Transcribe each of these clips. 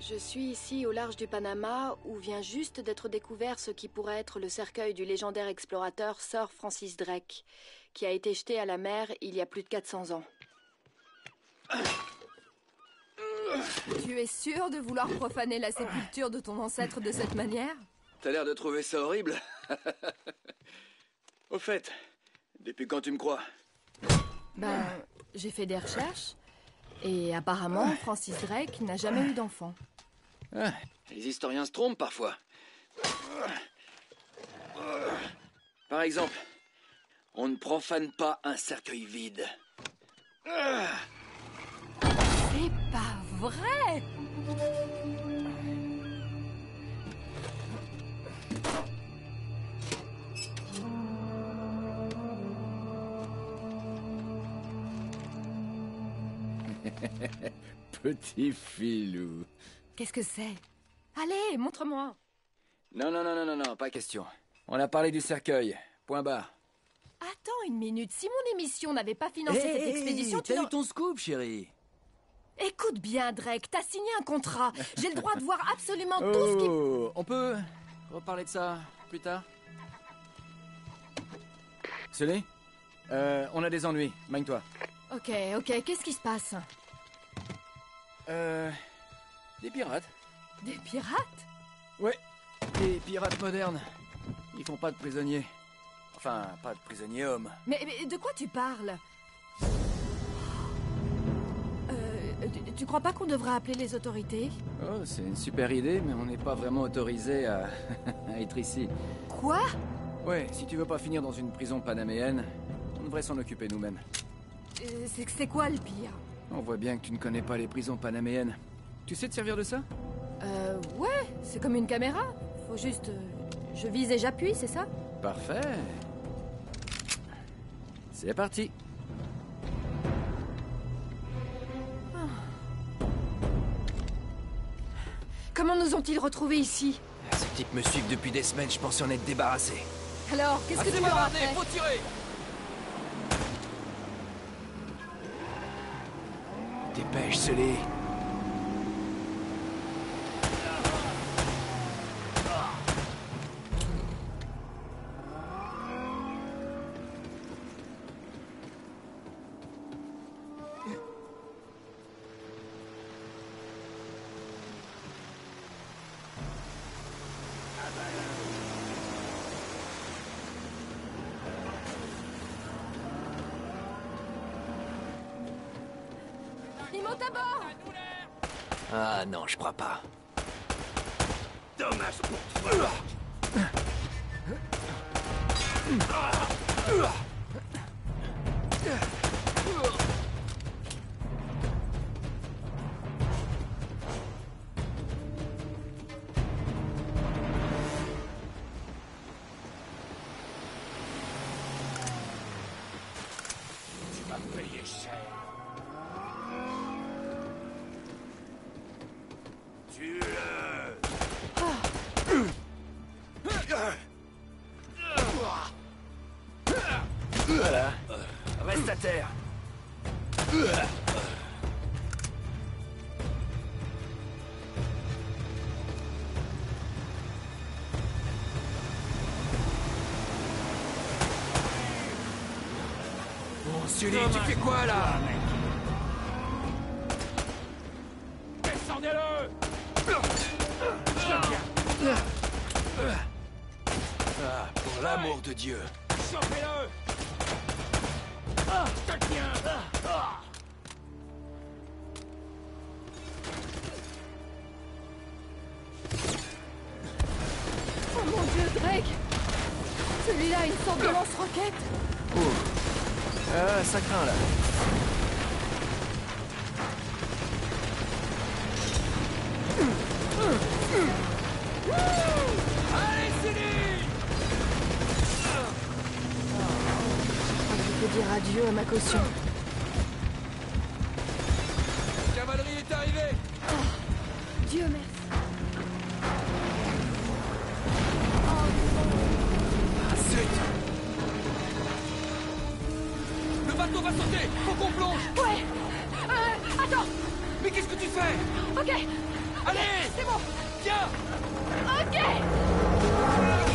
Je suis ici au large du Panama où vient juste d'être découvert ce qui pourrait être le cercueil du légendaire explorateur Sir Francis Drake, qui a été jeté à la mer il y a plus de 400 ans. Tu es sûr de vouloir profaner la sépulture de ton ancêtre de cette manière? T'as l'air de trouver ça horrible. Au fait, depuis quand tu me crois? Ben, j'ai fait des recherches. Et apparemment, Francis Drake n'a jamais eu d'enfant. Ah, les historiens se trompent parfois. Par exemple, on ne profane pas un cercueil vide. C'est pas vrai! Petit filou. Qu'est-ce que c'est? Allez, montre-moi. Non, pas question. On a parlé du cercueil. Point barre. Attends une minute, si mon émission n'avait pas financé cette expédition, tu t'as eu ton scoop, chérie. Écoute bien, Drake, t'as signé un contrat. J'ai le droit de voir absolument tout ce qui... On peut reparler de ça plus tard? Sully, on a des ennuis. Magne-toi. Ok, qu'est-ce qui se passe? Des pirates. Des pirates? Ouais, des pirates modernes. Ils font pas de prisonniers. Enfin, pas de prisonniers hommes. Mais de quoi tu parles? Tu crois pas qu'on devrait appeler les autorités? Oh, c'est une super idée, mais on n'est pas vraiment autorisé à être ici. Quoi? Ouais, si tu veux pas finir dans une prison panaméenne, on devrait s'en occuper nous-mêmes. C'est quoi le pire? On voit bien que tu ne connais pas les prisons panaméennes. Tu sais te servir de ça? Ouais, c'est comme une caméra. Faut juste... je vise et j'appuie, c'est ça? Parfait. C'est parti. Comment nous ont-ils retrouvés ici? Ce type me suit depuis des semaines, je pensais en être débarrassé. Alors, qu'est-ce que tu leur as fait? Faut tirer! Dépêche, Sully. Ils montent à bord! Ah non, je crois pas. Dommage pour toi. Tu vas payer cher. Voilà. Reste à terre. Bon, Sully, tu fais quoi là? Descendez-le! Ah, pour l'amour de Dieu. Chopez-le! Je te tiens! Oh mon Dieu, Drake! Celui-là a une sorte de lance-roquette! Ah, ça craint là. Allez, Sully! Je peux dire adieu à ma caution. La cavalerie est arrivée. Dieu merci. Ah, zut! Le bateau va sauter. Faut qu'on plonge. Ouais! Attends! Mais qu'est-ce que tu fais? Ok! Allez! C'est bon. Tiens! Ok.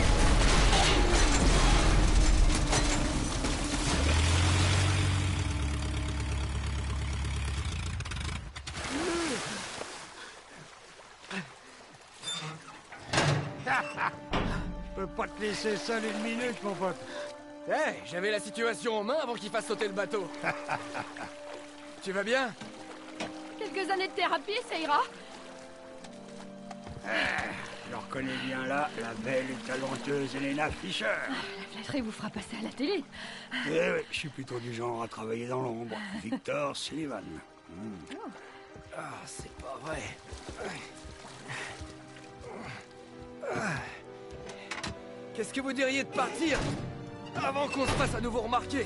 Je peux pas te laisser seul une minute, mon pote. Hé, j'avais la situation en main avant qu'il fasse sauter le bateau. Tu vas bien? Quelques années de thérapie, ça ira. Je reconnais bien là la belle et talentueuse Elena Fischer. La flatterie vous fera passer à la télé. Eh oui, je suis plutôt du genre à travailler dans l'ombre. Victor Sullivan. Ah, c'est pas vrai. Qu'est-ce que vous diriez de partir avant qu'on se fasse à nouveau remarquer?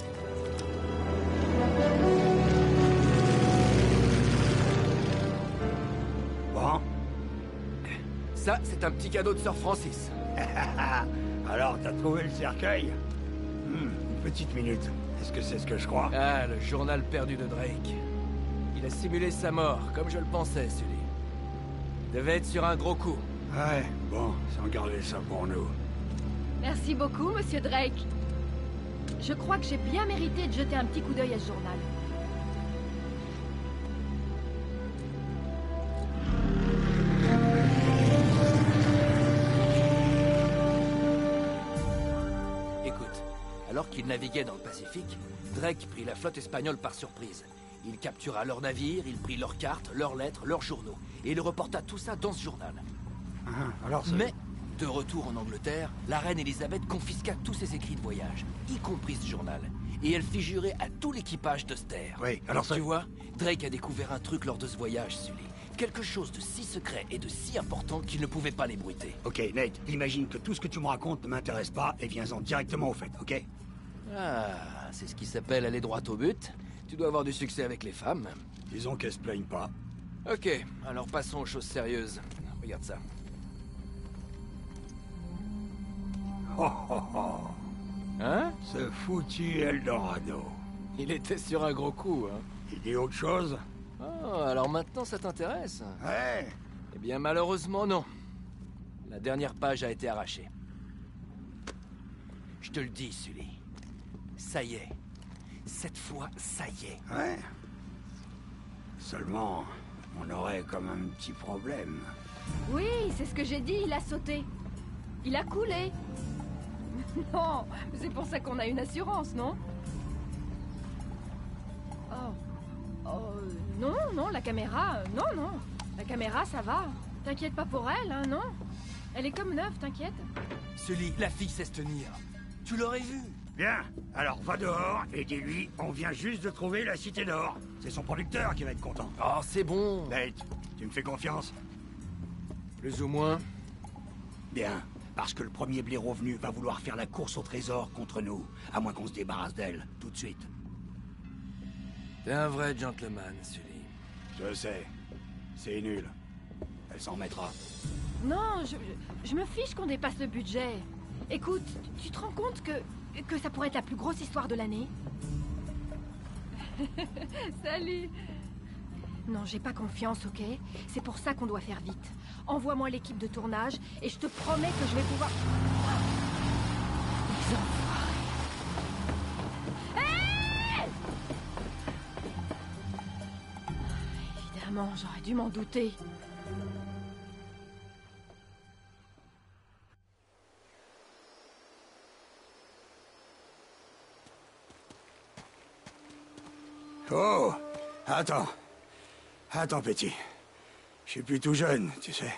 Bon, Ça, c'est un petit cadeau de Sir Francis. alors t'as trouvé le cercueil? Une petite minute. Est-ce que c'est ce que je crois? Ah, le journal perdu de Drake. Il a simulé sa mort, comme je le pensais, Sully. Il devait être sur un gros coup. Ouais, bon, sans garder ça pour nous. Merci beaucoup, monsieur Drake. Je crois que j'ai bien mérité de jeter un petit coup d'œil à ce journal. Écoute, alors qu'ils naviguaient dans le Pacifique, Drake prit la flotte espagnole par surprise. Il captura leurs navires, il prit leurs cartes, leurs lettres, leurs journaux, et il reporta tout ça dans ce journal. Alors c'est... Mais, de retour en Angleterre, la reine Elisabeth confisqua tous ses écrits de voyage, y compris ce journal, et elle fit jurer à tout l'équipage de se taire. Oui, alors ça... Tu vois, Drake a découvert un truc lors de ce voyage, Sully. Quelque chose de si secret et de si important qu'il ne pouvait pas l'ébruiter. Ok, Nate, imagine que tout ce que tu me racontes ne m'intéresse pas et viens-en directement au fait, ok? Ah, c'est ce qui s'appelle aller droit au but. Tu dois avoir du succès avec les femmes. Disons qu'elles se plaignent pas. Ok, alors passons aux choses sérieuses. Regarde ça. Oh oh oh, Hein? ce foutu Eldorado. Il était sur un gros coup, hein. Il dit autre chose? Oh, alors maintenant ça t'intéresse? Ouais. Eh bien, malheureusement, non. La dernière page a été arrachée. Je te le dis, Sully. Ça y est. Cette fois, ça y est. Ouais. Seulement, on aurait comme un petit problème. Oui, c'est ce que j'ai dit, il a sauté. Il a coulé. Non, c'est pour ça qu'on a une assurance, non? Non, non, la caméra, non. La caméra, ça va. T'inquiète pas pour elle, hein, non? Elle est comme neuve, t'inquiète. Sully, la fille sait se tenir. Tu l'aurais vu. Bien, alors va dehors et dis-lui, on vient juste de trouver la Cité d'Or. C'est son producteur qui va être content. Oh, c'est bon. Nate, tu me fais confiance? Plus ou moins. Bien, parce que le premier blaireau venu va vouloir faire la course au trésor contre nous, à moins qu'on se débarrasse d'elle, tout de suite. T'es un vrai gentleman, Sully. Je sais, c'est nul. Elle s'en remettra. Non, je me fiche qu'on dépasse le budget. Écoute, tu te rends compte que ça pourrait être la plus grosse histoire de l'année? Salut. Non, j'ai pas confiance, ok? C'est pour ça qu'on doit faire vite. Envoie-moi l'équipe de tournage et je te promets que je vais pouvoir... Les enfoirés. Hey! Évidemment, j'aurais dû m'en douter. Oh, attends. Attends, petit. Je suis plus tout jeune, tu sais.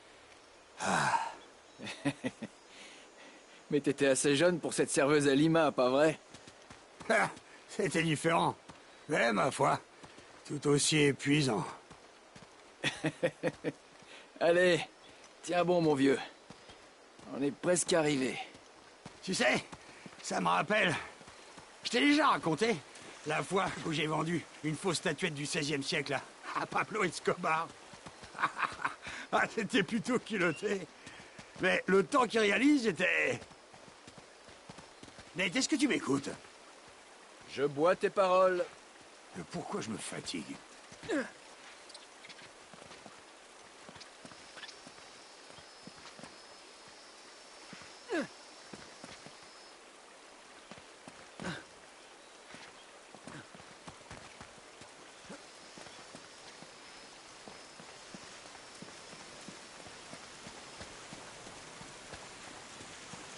Mais t'étais assez jeune pour cette serveuse à Lima, pas vrai? Ah, c'était différent. Mais ma foi, tout aussi épuisant. Allez, tiens bon, mon vieux. On est presque arrivé. Tu sais, ça me rappelle... Je t'ai déjà raconté la fois où j'ai vendu une fausse statuette du XVIe siècle à Pablo Escobar. Ah, c'était plutôt culotté. Mais le temps qu'il réalise était... Nate, est-ce que tu m'écoutes? Je bois tes paroles. Pourquoi je me fatigue?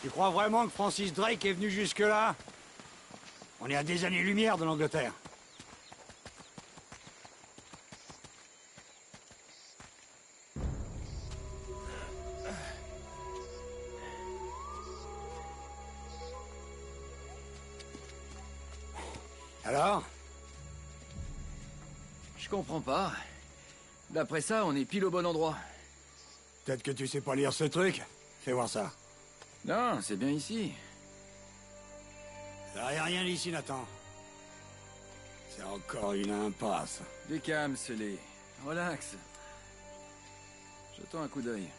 Tu crois vraiment que Francis Drake est venu jusque-là? On est à des années-lumière de l'Angleterre. Alors? Je comprends pas. D'après ça, on est pile au bon endroit. Peut-être que tu sais pas lire ce truc. Fais voir ça. Non, c'est bien ici. Ça y a rien d'ici, Nathan. C'est encore une impasse. Décamcelé. Relax. Jetons un coup d'œil.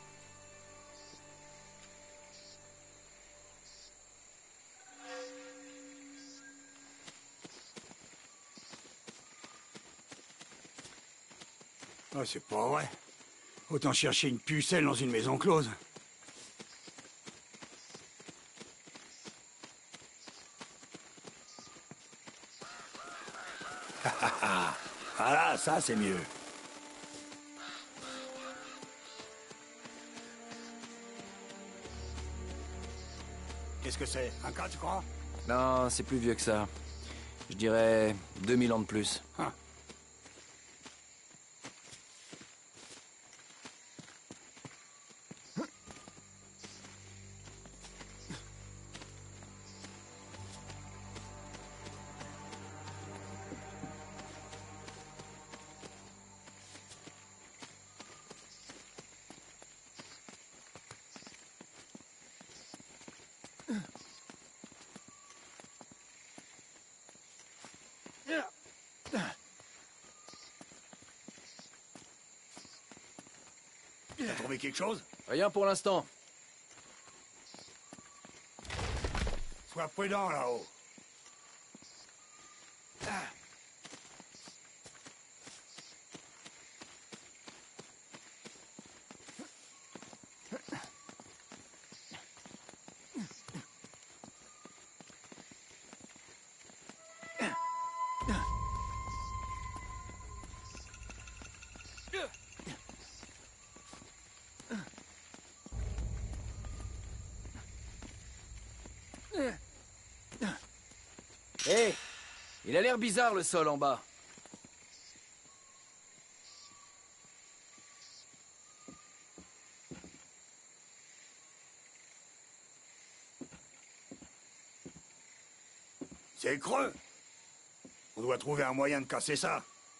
Oh, c'est pas vrai. Autant chercher une pucelle dans une maison close. Voilà, ça c'est mieux. Qu'est-ce que c'est? Un cas, tu crois? Non, c'est plus vieux que ça. Je dirais 2000 ans de plus. Hein. T'as trouvé quelque chose? Rien pour l'instant. Sois prudent là-haut. Hé, il a l'air bizarre le sol en bas. C'est creux. On doit trouver un moyen de casser ça.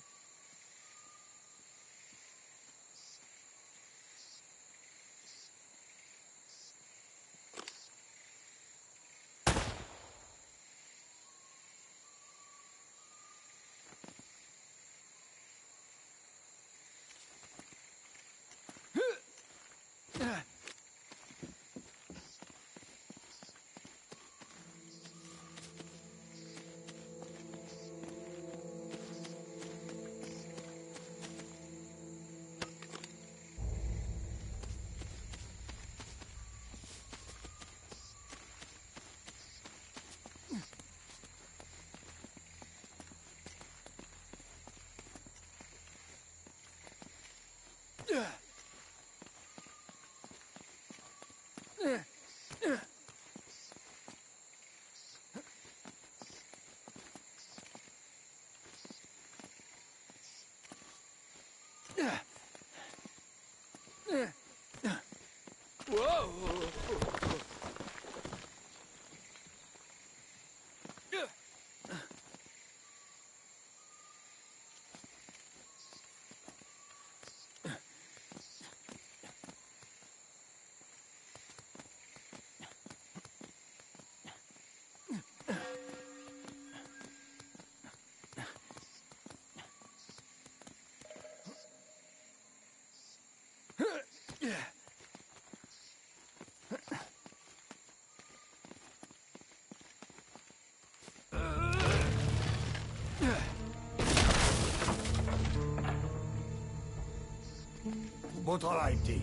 Bon travail, petit.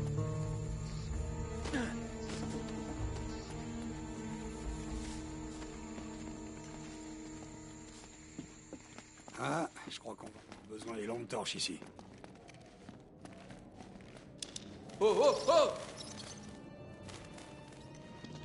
Ah, je crois qu'on va avoir besoin des lampes torches ici. Oh, oh, oh!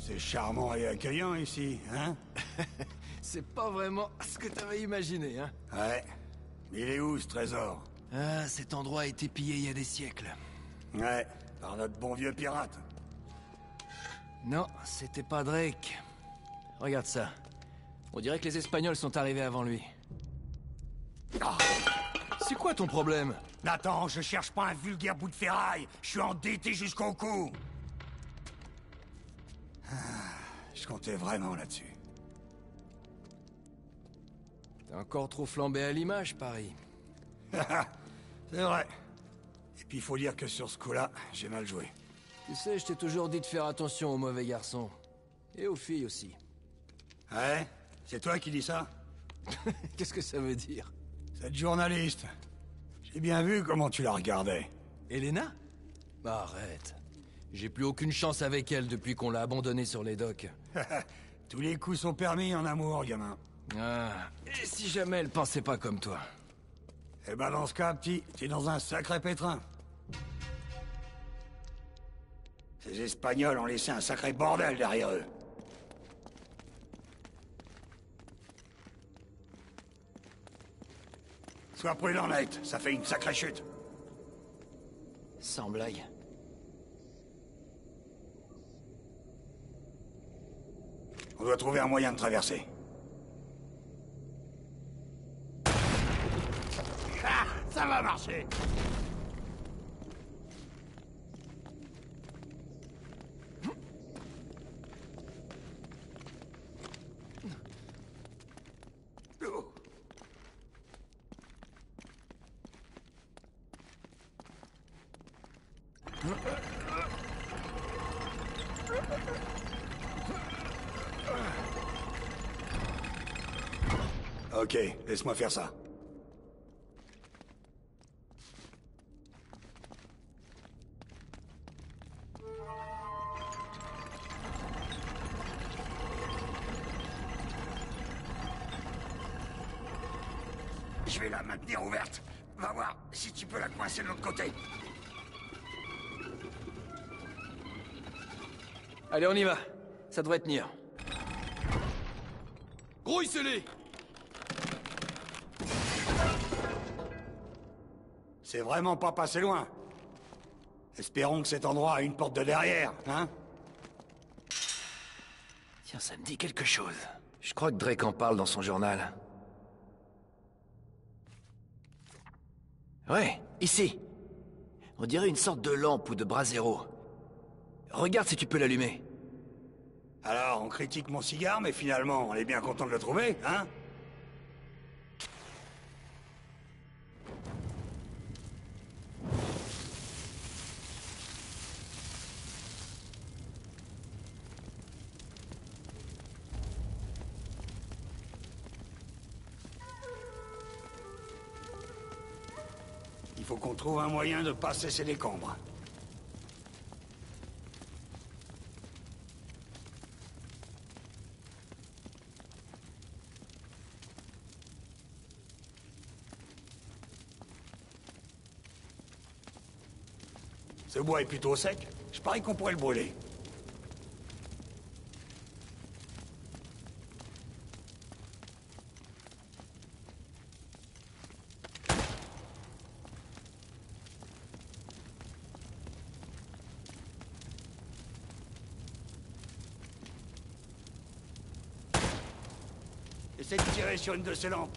C'est charmant et accueillant ici, hein? C'est pas vraiment ce que t'avais imaginé, hein? Ouais. Mais il est où, ce trésor? Ah, cet endroit a été pillé il y a des siècles. Ouais, par notre bon vieux pirate. Non, c'était pas Drake. Regarde ça. On dirait que les Espagnols sont arrivés avant lui. Ah. C'est quoi ton problème? Nathan, je cherche pas un vulgaire bout de ferraille. Je suis endetté jusqu'au cou. Ah, je comptais vraiment là-dessus. T'es encore trop flambé à l'image, Paris. C'est vrai. Et puis il faut dire que sur ce coup-là, j'ai mal joué. Tu sais, je t'ai toujours dit de faire attention aux mauvais garçons. Et aux filles aussi. Ouais? C'est toi qui dis ça? Qu'est-ce que ça veut dire? Cette journaliste. J'ai bien vu comment tu la regardais. Elena? Arrête. J'ai plus aucune chance avec elle depuis qu'on l'a abandonnée sur les docks. Tous les coups sont permis en amour, gamin. Ah, et si jamais elle pensait pas comme toi? Eh ben dans ce cas, petit, t'es dans un sacré pétrin. Ces Espagnols ont laissé un sacré bordel derrière eux. Sois prudent, Nate, ça fait une sacrée chute. Sans blague. On doit trouver un moyen de traverser. Ah, ça va marcher. Ok, laisse-moi faire ça. Je vais la maintenir ouverte. Va voir si tu peux la coincer de l'autre côté. Allez, on y va. Ça devrait tenir. Grouille-les! C'est vraiment pas passé loin. Espérons que cet endroit a une porte de derrière, hein? Tiens, ça me dit quelque chose. Je crois que Drake en parle dans son journal. Ouais, ici. On dirait une sorte de lampe ou de brasero. Regarde si tu peux l'allumer. Alors, on critique mon cigare, mais finalement, on est bien content de le trouver, hein? Il faut qu'on trouve un moyen de passer ces décombres. Ce bois est plutôt sec. Je parie qu'on pourrait le brûler. Essaye de tirer sur une de ces lampes.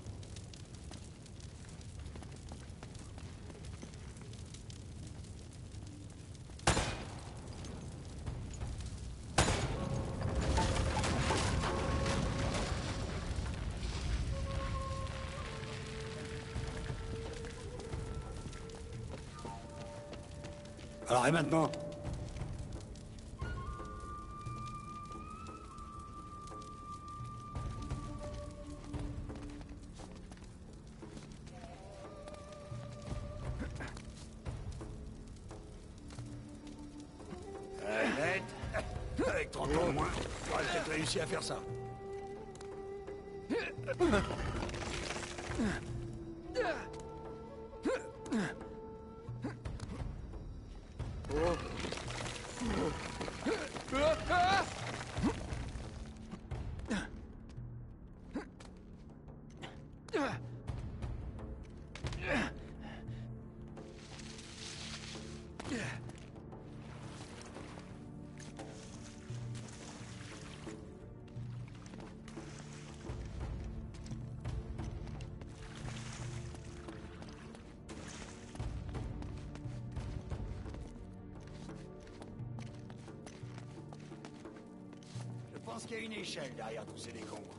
Alors, et maintenant? Net. Avec 30 ans au moins, j'aurais peut-être réussi à faire ça. pense qu'il y a une échelle derrière tous ces décombres.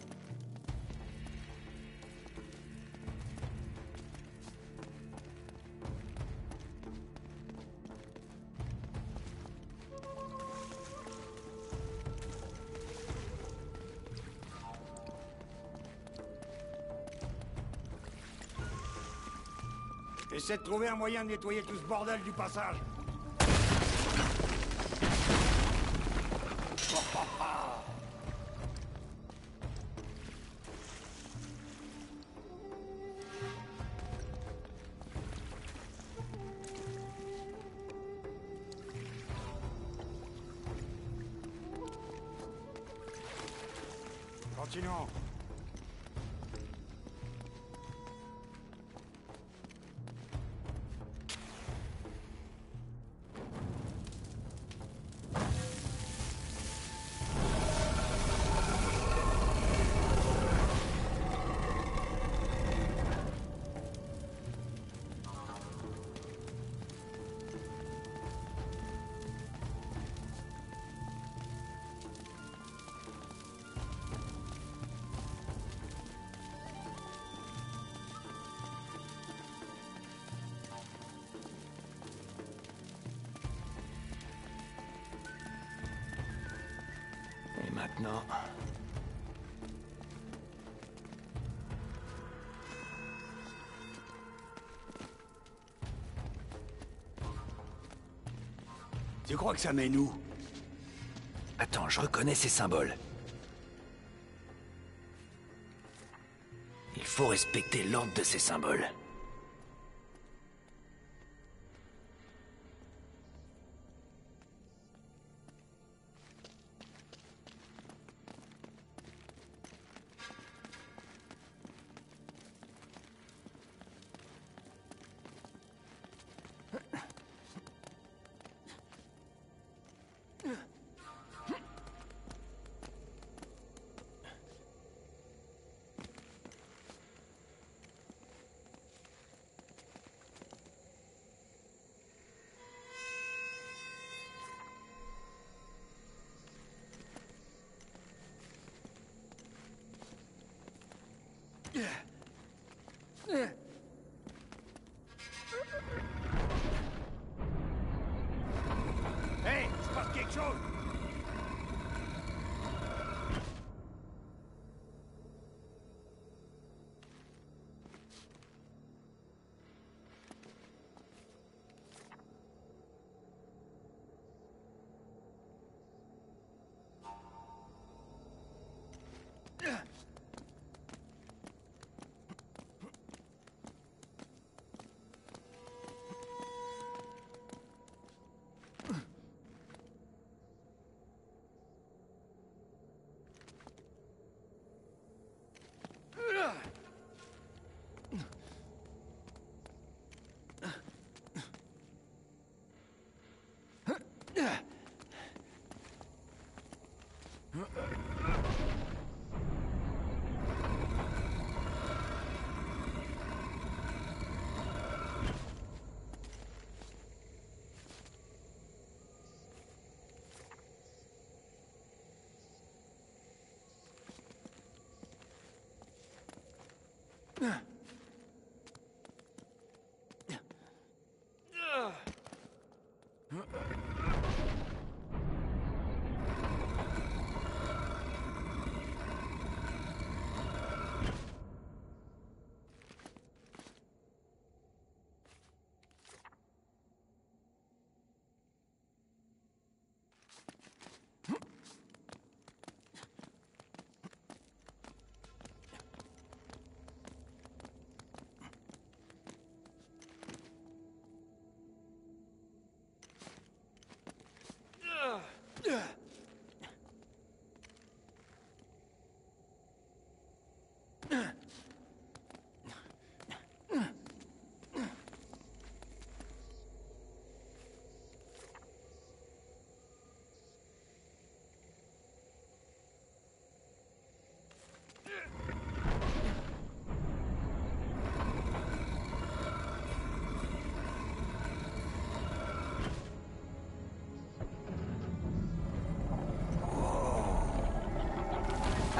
Essaie de trouver un moyen de nettoyer tout ce bordel du passage. Continuons. Et maintenant... Tu crois que ça mène où? Attends, je reconnais ces symboles. Il faut respecter l'ordre de ces symboles. Hey, il se passe quelque chose!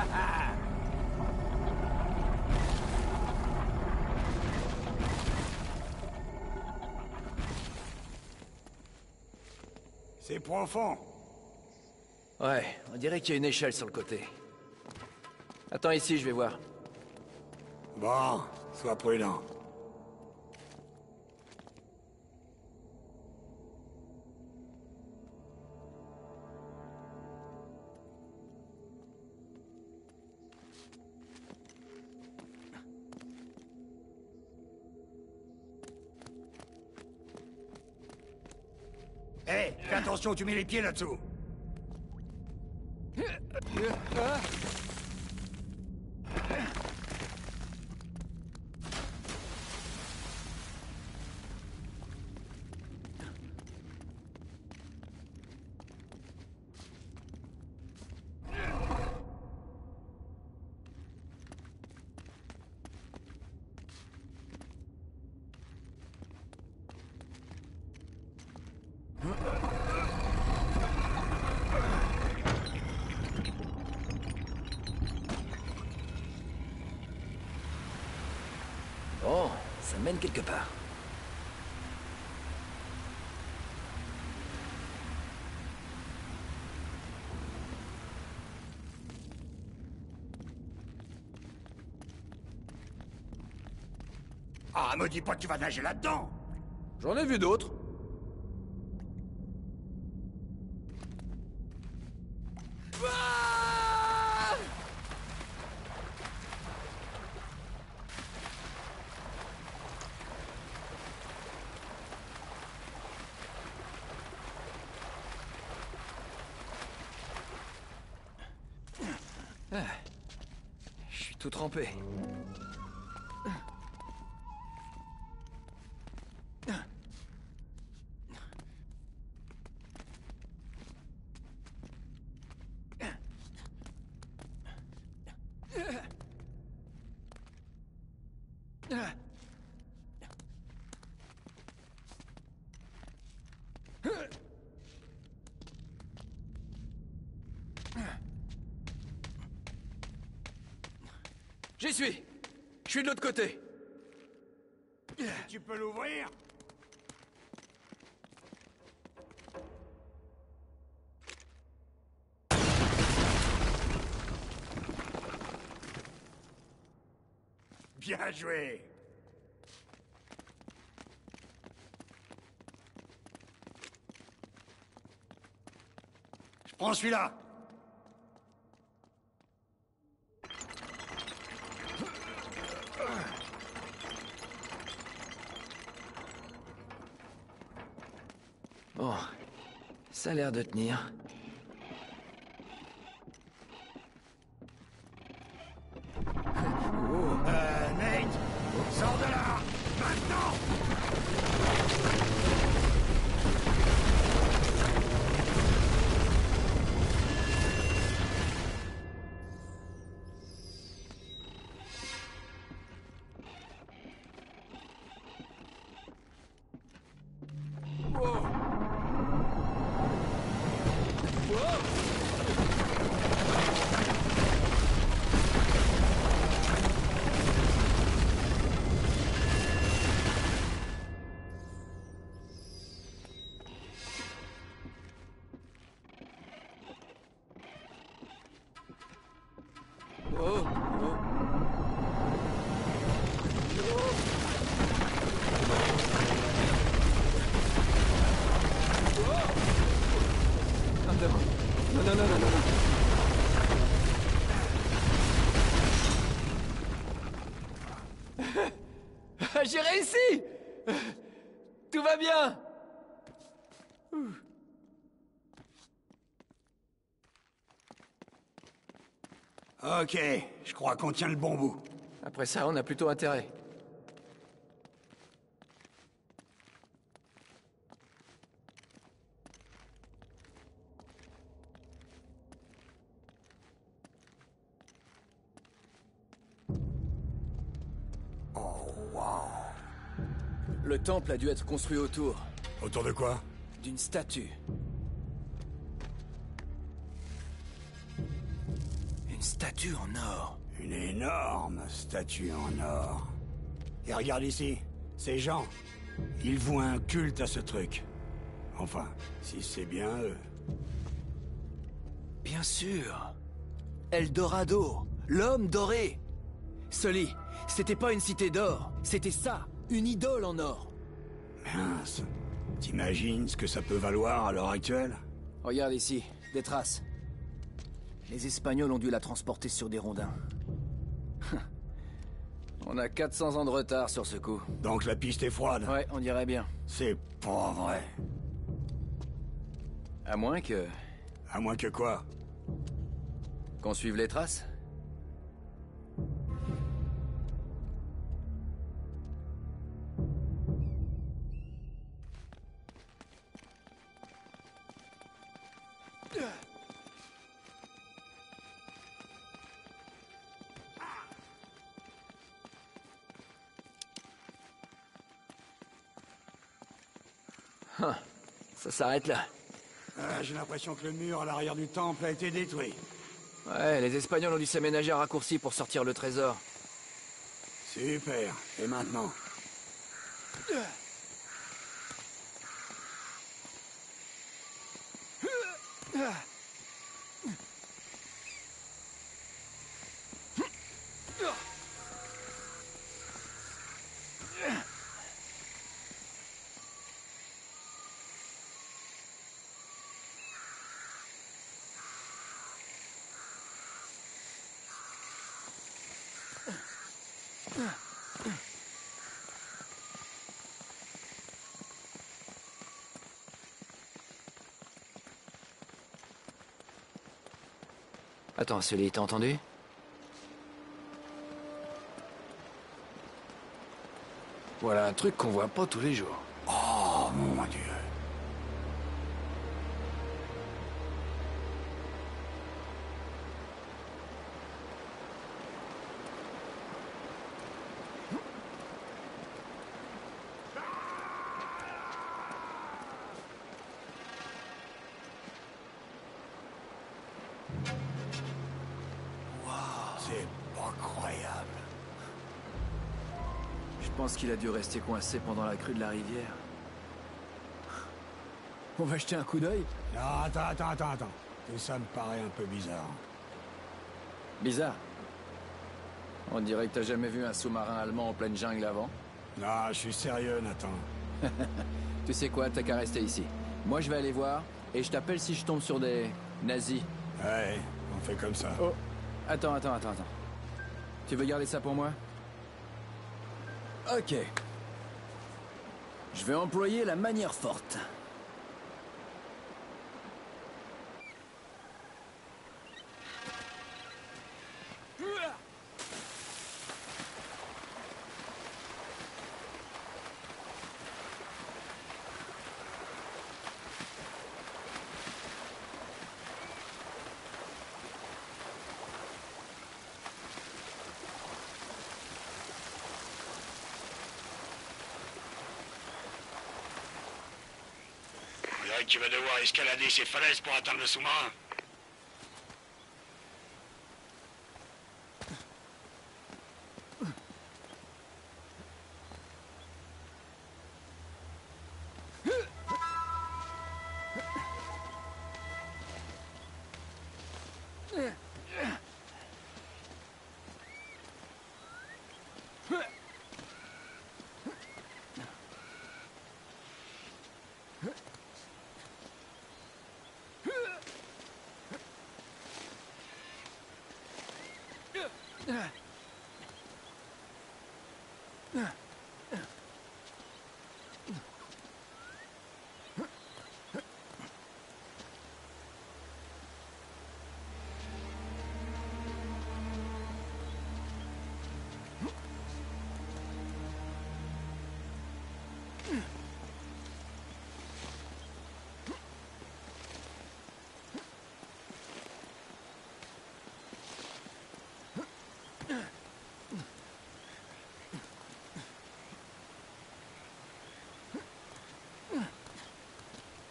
C'est profond. Ouais, on dirait qu'il y a une échelle sur le côté. Attends ici, je vais voir. Bon, sois prudent. Hé, fais attention, tu mets les pieds là-dessous. Bon, ça mène quelque part. Ah, me dis pas que tu vas nager là-dedans. J'en ai vu d'autres. Je suis tout trempé. J'y suis. Je suis de l'autre côté. Tu peux l'ouvrir? Bien joué. Je prends celui-là. Bon, ça a l'air de tenir. Nate, sors de là, maintenant! J'ai réussi! Tout va bien! Ok, je crois qu'on tient le bon bout. Après ça, on a plutôt intérêt. Le temple a dû être construit autour. Autour de quoi? D'une statue. Une Une statue en or. Une énorme statue en or. Et regarde ici, ces gens, ils vouent un culte à ce truc. Enfin, si c'est bien eux. Bien sûr. Eldorado, l'homme doré. Sully, c'était pas une cité d'or, c'était ça, une idole en or. Mince. T'imagines ce que ça peut valoir à l'heure actuelle? Regarde ici, des traces. Les Espagnols ont dû la transporter sur des rondins. On a 400 ans de retard sur ce coup. Donc la piste est froide? Ouais, on dirait bien. C'est pas vrai. À moins que... À moins que quoi? qu'on suive les traces. Ça s'arrête là. J'ai l'impression que le mur à l'arrière du temple a été détruit. Ouais, les Espagnols ont dû s'aménager un raccourci pour sortir le trésor. Super. Et maintenant? Attends, Sully, t'as entendu? Voilà un truc qu'on voit pas tous les jours. Oh mon Dieu. C'est pas croyable. Je pense qu'il a dû rester coincé pendant la crue de la rivière. On va jeter un coup d'œil? Non, attends. Tout ça me paraît un peu bizarre. Bizarre. On dirait que t'as jamais vu un sous-marin allemand en pleine jungle avant. Non, je suis sérieux, Nathan. Tu sais quoi, t'as qu'à rester ici. Moi, je vais aller voir, et je t'appelle si je tombe sur des nazis. Ouais, on fait comme ça. Oh, attends. Tu veux garder ça pour moi? Ok. Je vais employer la manière forte. On dirait que tu vas devoir escalader ces falaises pour atteindre le sous-marin.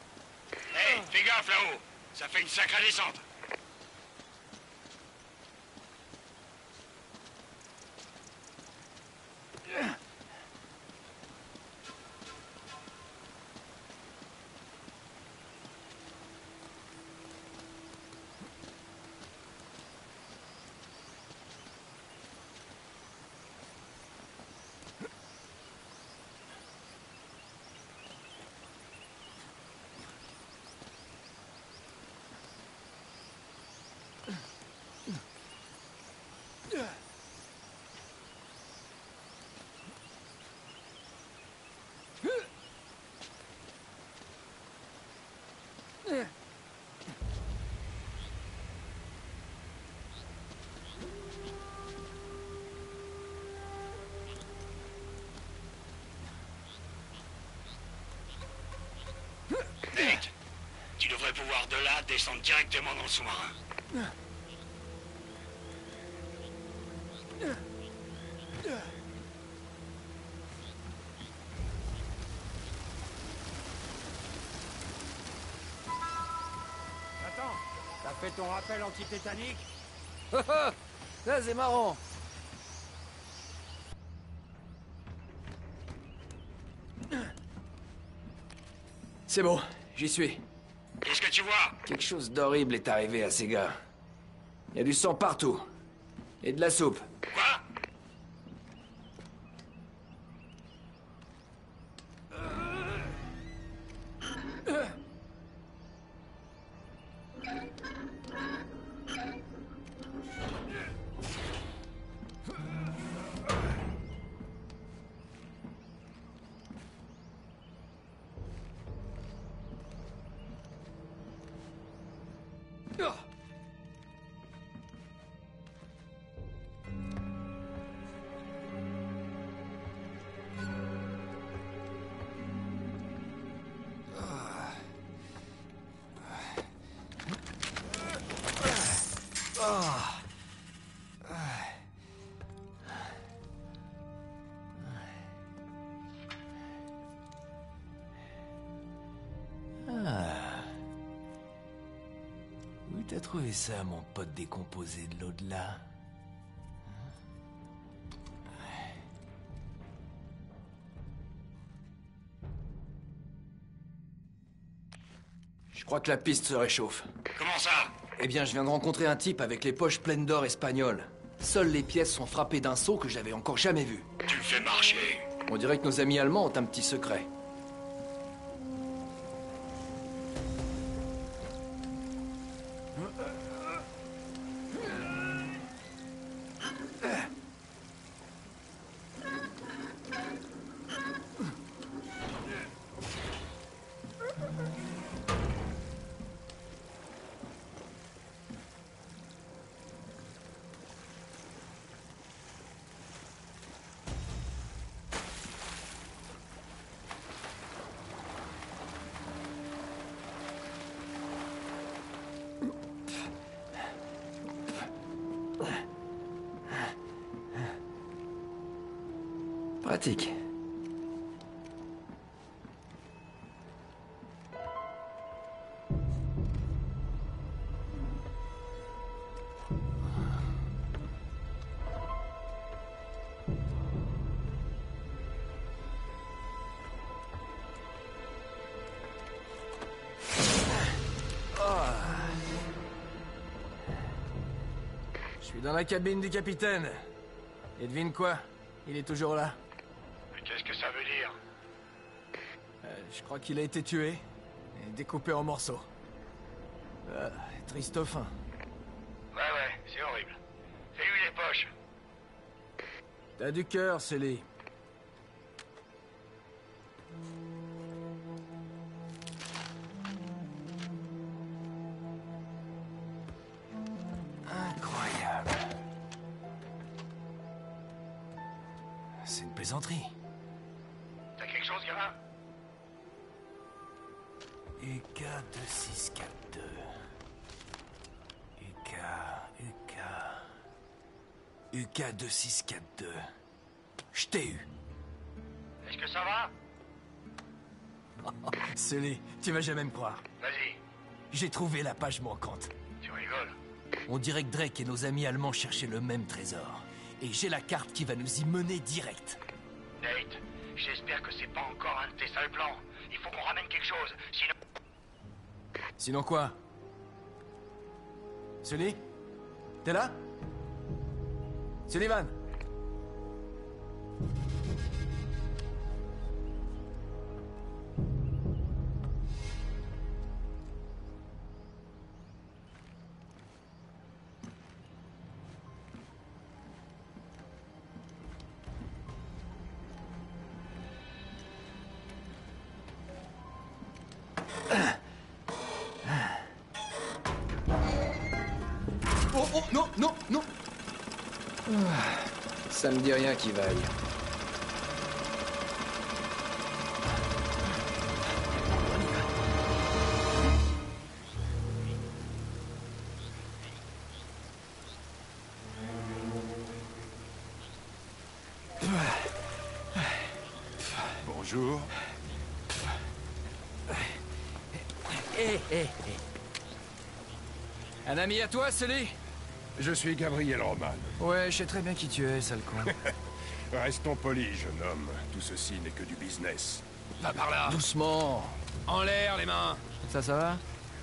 Fais gaffe là-haut, ça fait une sacrée descente. de descendre directement dans le sous-marin. Attends, t'as fait ton rappel anti-tétanique? Là, c'est marrant. C'est bon, j'y suis. Qu'est-ce que tu vois? Quelque chose d'horrible est arrivé à ces gars. Il y a du sang partout. Et de la soupe. Quoi? Où t'as trouvé ça, mon pote décomposé de l'au-delà? Je crois que la piste se réchauffe. Comment ça? Eh bien, je viens de rencontrer un type avec les poches pleines d'or espagnol. Seules les pièces sont frappées d'un sceau que j'avais encore jamais vu. Tu me fais marcher. On dirait que nos amis allemands ont un petit secret. Pratique. Je suis dans la cabine du capitaine. Et devine quoi? Il est toujours là. Qu'est-ce que ça veut dire? Je crois qu'il a été tué et découpé en morceaux. Triste au fin. Ouais, c'est horrible. Fais-lui les poches. T'as du cœur, Sully. Incroyable. C'est une plaisanterie. T'as quelque chose, gamin? UK 2642. UK 2642. Je t'ai eu. Est-ce que ça va? Sully, tu vas jamais me croire. Vas-y, J'ai trouvé la page manquante. tu rigoles. On dirait que Drake et nos amis allemands cherchaient le même trésor. Et j'ai la carte qui va nous y mener direct. Nate, j'espère que c'est pas encore un de tes sales plans. Il faut qu'on ramène quelque chose, sinon... Sinon quoi? Sully? T'es là? Sullivan? Oh, non, non, non! Ça me dit rien qui vaille. Bonjour. Un ami à toi, Sully? Je suis Gabriel Roman. Ouais, je sais très bien qui tu es, sale con. Restons polis, jeune homme. Tout ceci n'est que du business. Va par là. Doucement. En l'air, les mains. Ça va?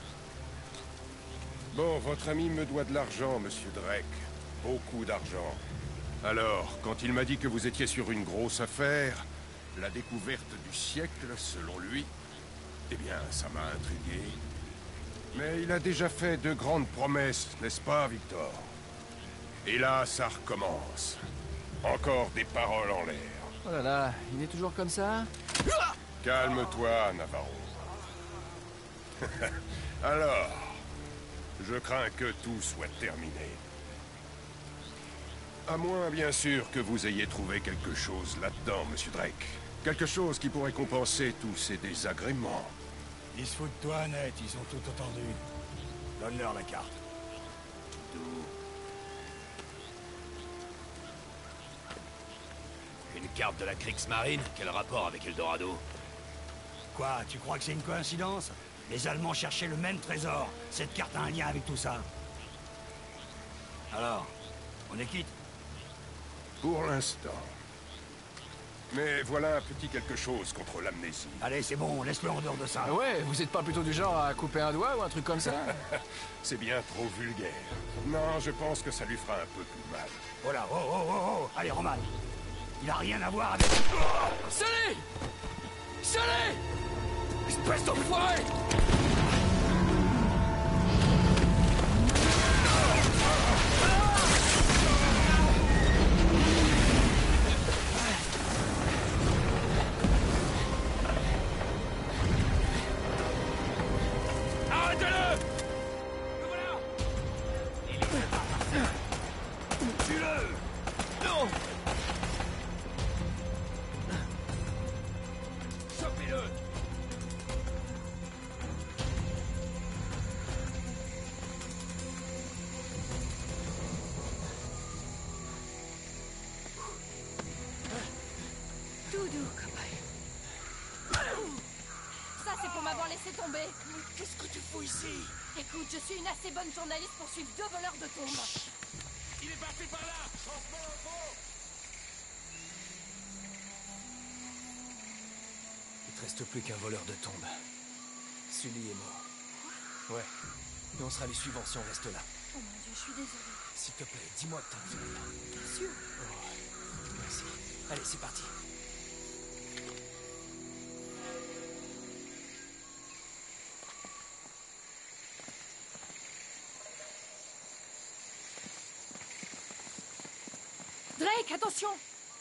Bon, votre ami me doit de l'argent, monsieur Drake. Beaucoup d'argent. Alors, quand il m'a dit que vous étiez sur une grosse affaire, la découverte du siècle, selon lui, eh bien, ça m'a intrigué. Mais il a déjà fait de grandes promesses, n'est-ce pas, Victor? Et là, ça recommence. Encore des paroles en l'air. Oh là là, il est toujours comme ça? Calme-toi, Navarro. Alors, je crains que tout soit terminé. À moins, bien sûr, que vous ayez trouvé quelque chose là-dedans, monsieur Drake. Quelque chose qui pourrait compenser tous ces désagréments. Ils se foutent de toi, net, ils ont tout entendu. Donne-leur la carte. Une carte de la Kriegsmarine? Quel rapport avec Eldorado? Quoi, tu crois que c'est une coïncidence? Les Allemands cherchaient le même trésor. Cette carte a un lien avec tout ça. Alors, on est quitte? Pour l'instant. Mais voilà un petit quelque chose contre l'amnésie. Allez, c'est bon, laisse-le en dehors de ça. Ah ouais, vous êtes pas plutôt du genre à couper un doigt ou un truc comme ça? C'est bien trop vulgaire. Non, je pense que ça lui fera un peu plus mal. Oh là, oh. Allez, Roman. Il a rien à voir avec... Sully! Sully! Espèce d'enfoiré! Arrêtez-le! Tue-le! Non! Chopez-le! Tout doux, copain. Ça, c'est pour m'avoir laissé tomber. Qu'est-ce que tu fous ici? Écoute, je suis une assez bonne journaliste pour suivre 2 voleurs de tombes. Il est parti par là! Il te reste plus qu'un voleur de tombe. Sully est mort. Ouais. Et on sera les suivants si on reste là. Oh mon Dieu, je suis désolée. S'il te plaît, dis-moi que t'en fais. Bien sûr. Merci. Allez, c'est parti. Drake, attention!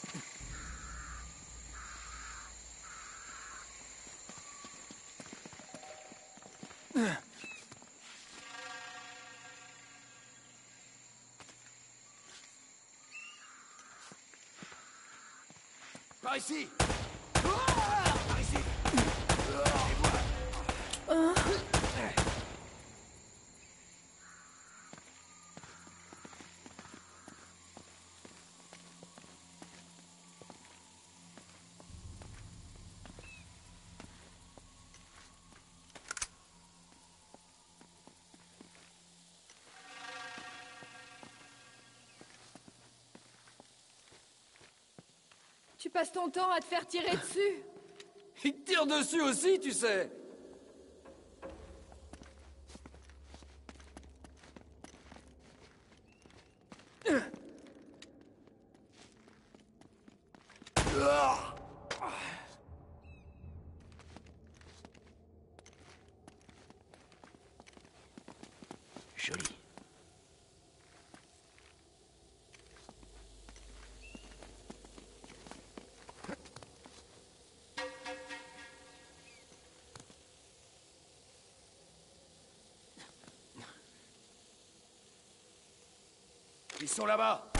Par ici! Par ici! Tu passes ton temps à te faire tirer dessus. Il te tire dessus aussi, tu sais. Joli. Ils sont là-bas.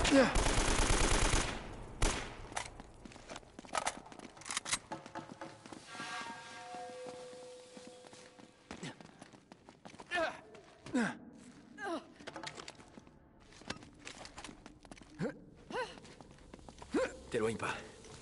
T'éloigne pas.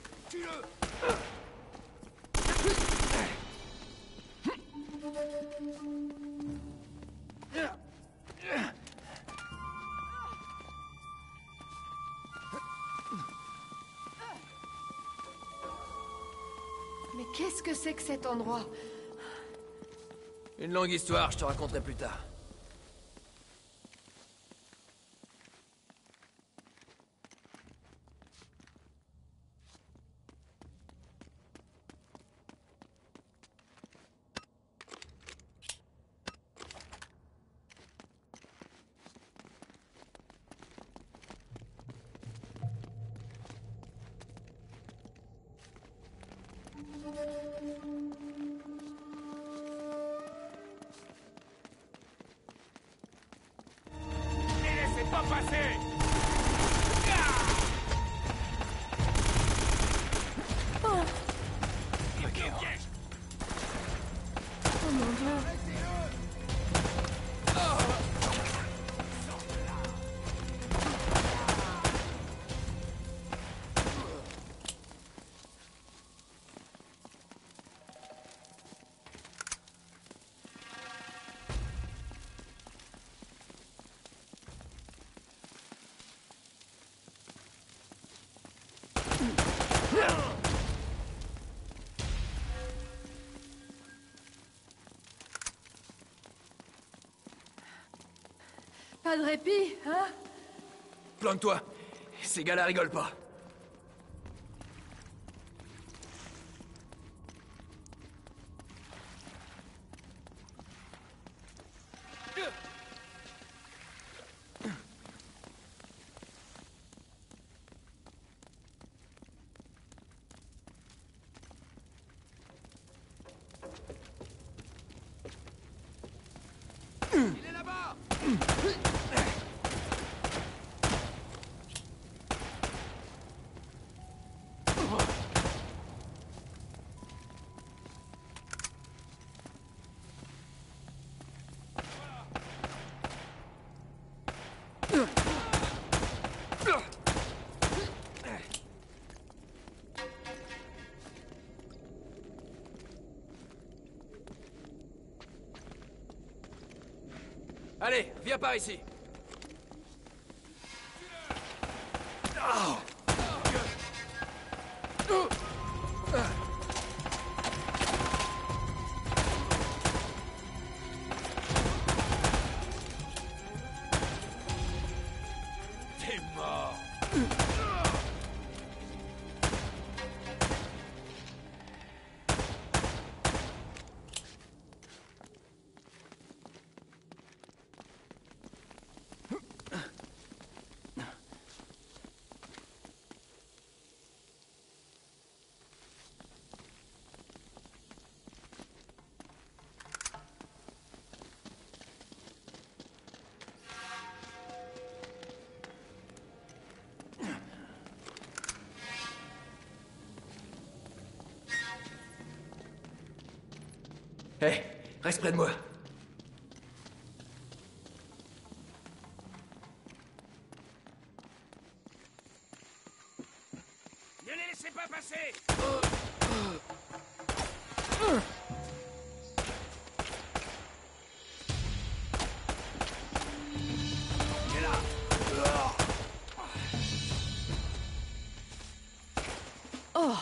Mais qu'est-ce que c'est que cet endroit? Une longue histoire, je te raconterai plus tard. Ne laissez pas passer! Oh mon Dieu! Pas de répit, hein? Planque-toi. Ces gars-là rigolent pas. Il est là-bas! Allez, viens par ici. T'es mort! Hé, reste près de moi. Ne les laissez pas passer! Oh!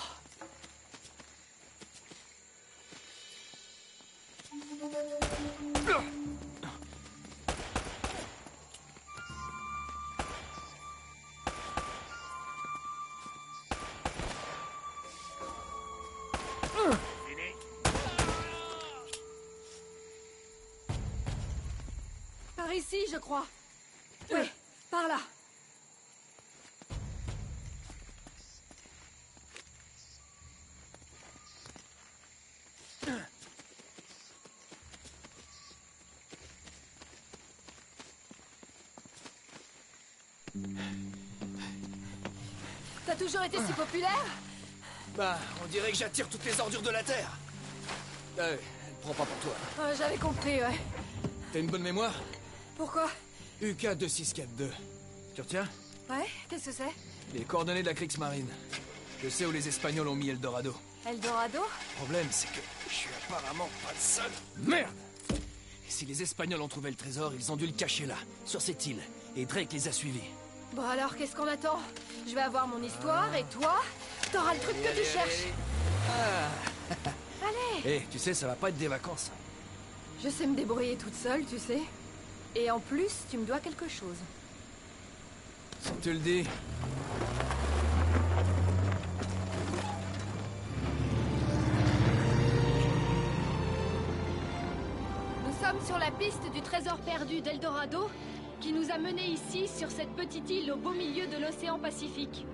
Fini? Par ici, je crois. Ouais, par là. T'as toujours été si populaire? Bah, on dirait que j'attire toutes les ordures de la Terre. Elle prend pas pour toi. J'avais compris, ouais. T'as une bonne mémoire? Pourquoi? UK 2642. Tu retiens? Ouais, qu'est-ce que c'est? Les coordonnées de la Kriegsmarine. Je sais où les Espagnols ont mis Eldorado. Eldorado? Le problème, c'est que je suis apparemment pas le seul. Merde! Et si les Espagnols ont trouvé le trésor, ils ont dû le cacher là, sur cette île. Et Drake les a suivis. Bon alors, qu'est-ce qu'on attend? Je vais avoir mon histoire, et toi, t'auras le truc que tu cherches. Allez! Tu sais, ça va pas être des vacances. Je sais me débrouiller toute seule, tu sais. Et en plus, tu me dois quelque chose. Si tu le dis. Nous sommes sur la piste du trésor perdu d'Eldorado, qui nous a menés ici, sur cette petite île au beau milieu de l'océan Pacifique.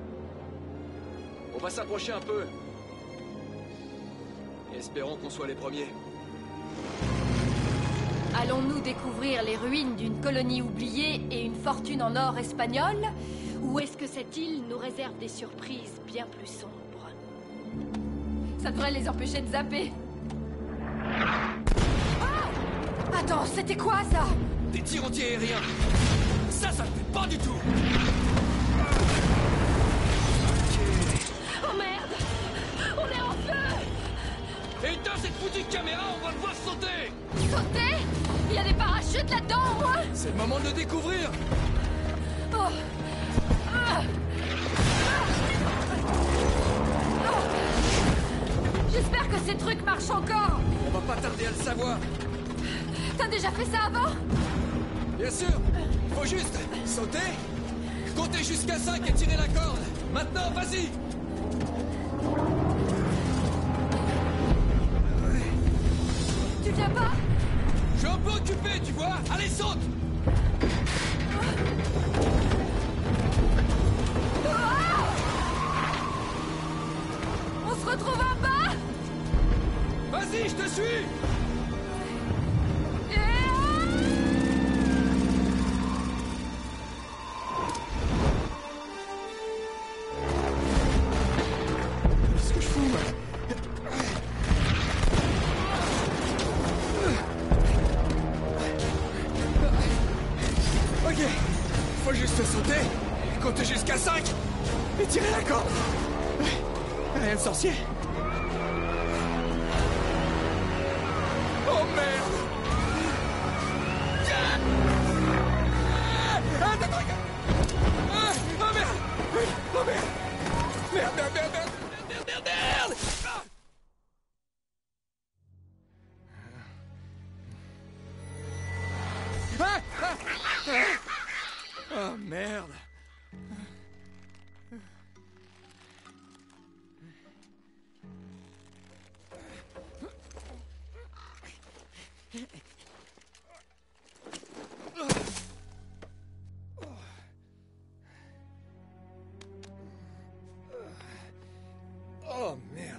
On va s'approcher un peu. Et espérons qu'on soit les premiers. Allons-nous découvrir les ruines d'une colonie oubliée et une fortune en or espagnol? Ou est-ce que cette île nous réserve des surprises bien plus sombres? Ça devrait les empêcher de zapper. Ah! Attends, c'était quoi ça? Des tirs anti-aériens. Ça me fait pas du tout. Oh merde! On est en feu! Éteins cette foutue caméra, on va le voir sauter. Sauter? Il y a des parachutes là-dedans, au moins? C'est le moment de le découvrir. Oh. Ah. J'espère que ces trucs marchent encore. On va pas tarder à le savoir. T'as déjà fait ça avant? Bien sûr. Faut juste sauter, compter jusqu'à 5 et tirer la corde. Maintenant, vas-y. Tu viens pas? Je suis un peu occupé, tu vois. Allez, saute. On se retrouve en bas? Vas-y, je te suis. Qu'est-ce que je fous, moi? Ok, faut juste sauter, compter jusqu'à 5 et tirer la corde. Rien de sorcier. Oh merde! Oh merde! Oh merde! Merde, merde, merde, merde, merde, merde, merde! Oh merde! Oh merde!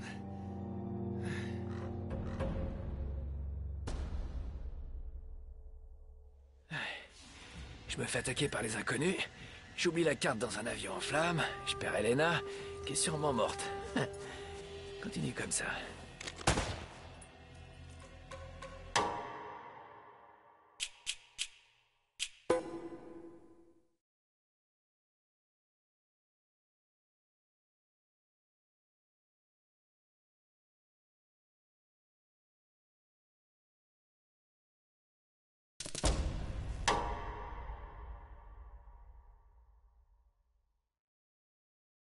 Je me fais attaquer par les inconnus, j'oublie la carte dans un avion en flammes, je perds Elena, qui est sûrement morte. Continue comme ça.